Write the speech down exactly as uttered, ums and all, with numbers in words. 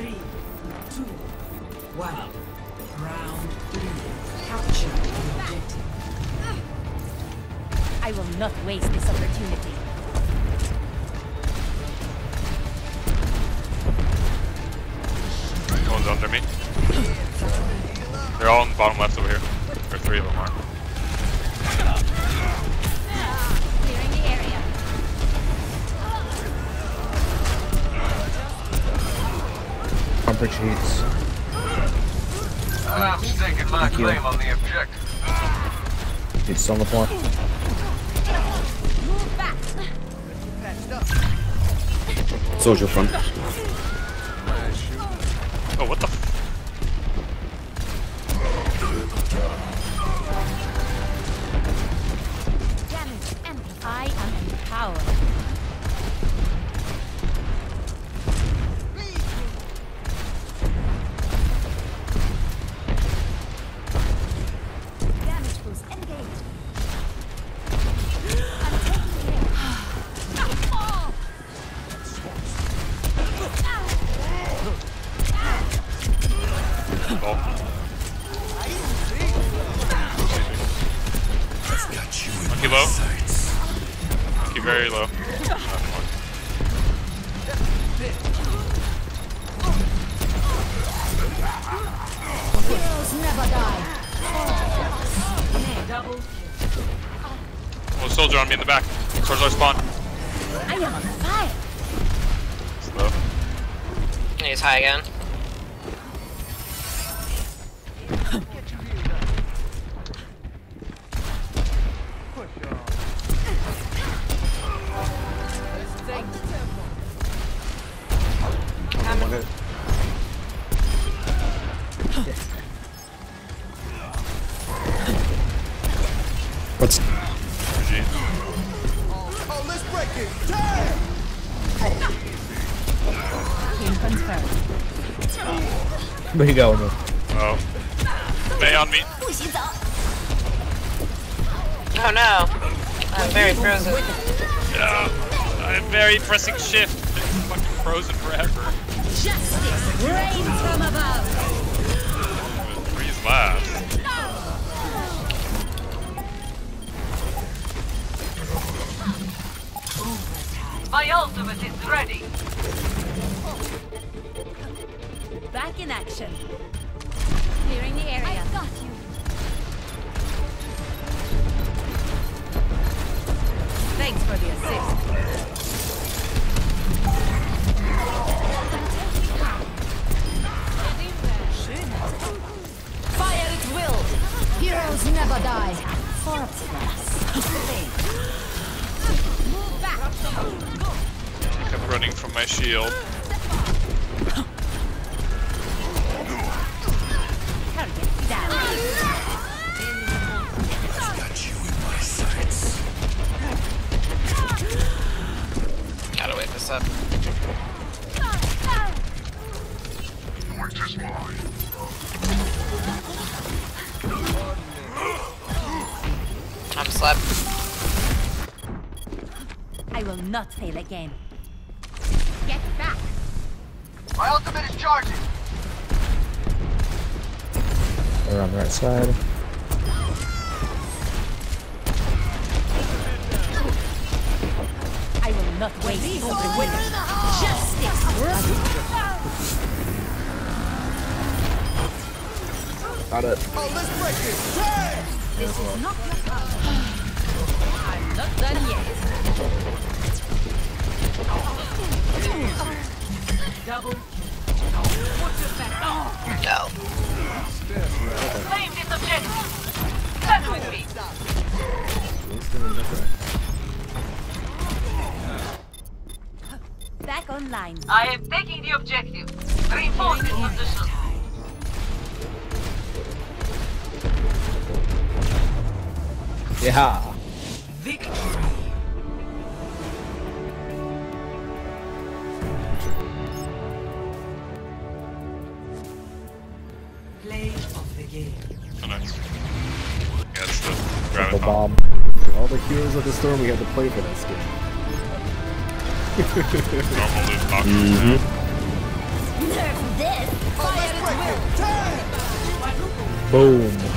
Three, two, one. Round three. Capture the objective. I will not waste this opportunity. One's under me. They're all on the bottom left over here. Or three of them are. Clearing the area. Pumper cheats. I'm staking my Thank you. claim on the objective. It's on the floor. Move back. Soldier front. Oh, what the f- Damage amplified. I am empowered. Damage boost engaged. I'm taking the hit. Oh. Monkey low. Monkey very low. Heroes never die. Double Oh, soldier on me in the back. Towards our spawn. I am on fire. Slow. He's high again. What's G G. Oh, let's break it! Damn! Team confirmed. where you going? Oh. May on me. Oh no. I'm very frozen. Yeah. I'm very pressing shift. It's fucking frozen forever. Justice reigns from above. Freeze last. My ultimate is ready. Back in action. Clearing the area. I got you. Thanks for the assist. Fire at will. Heroes never die. Move back. I kept running from my shield. Target down. Gotta wait this up. I'm slept. I will not fail again. Get back. My ultimate is charging! They're on the right side. I will not waste the winner. Justice. Got it. Oh, let's break it! Damn! This is not your problem. I'm not done yet. Double. No. Claim this objective. Stand with me. Back online. I am taking the objective. Reinforce this position. Yeah. Victory. Play of the game. Oh, nice. Yeah, it's the The graviton. bomb. All the heroes of the storm, we had to play for this game. Normal loot box. Mm-hmm. Nerf Boom.